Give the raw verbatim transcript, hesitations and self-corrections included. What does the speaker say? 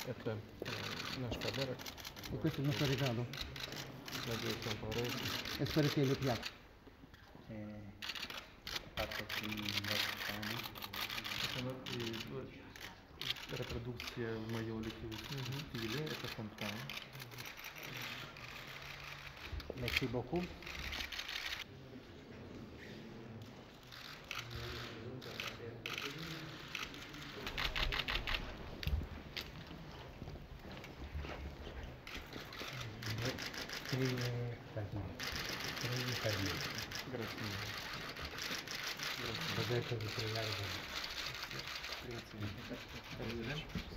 Это э, наш подарок. E questo è il nostro regalo. Надеюсь, вам понравится. E spero che le piaccia. È fatto qui in Vaticano. Это и репродукция в моем литвийском стиле. Это фонтан. Merci beaucoup. Scrive per me. Scrive per me. Grazie. Ho detto di pregare per me. Grazie. Grazie.